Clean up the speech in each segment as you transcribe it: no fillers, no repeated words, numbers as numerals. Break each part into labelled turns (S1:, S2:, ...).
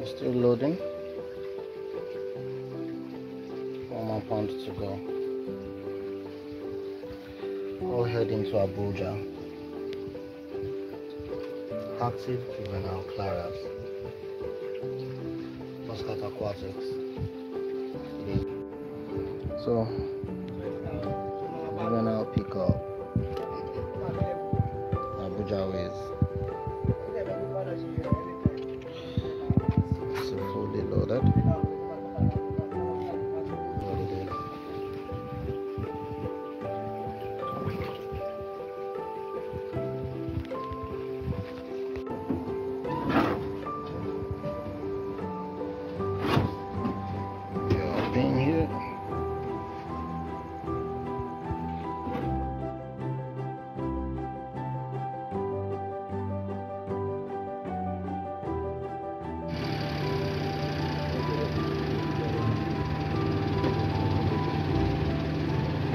S1: Still loading. 1 more pound to go. All heading to Abuja. Active juvenile Claras. Muscat Aquatics. So, juvenile pickup. Abuja ways. So fully loaded. Being here.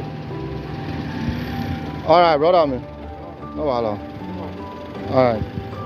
S1: All right, brother, man. No problem. All right.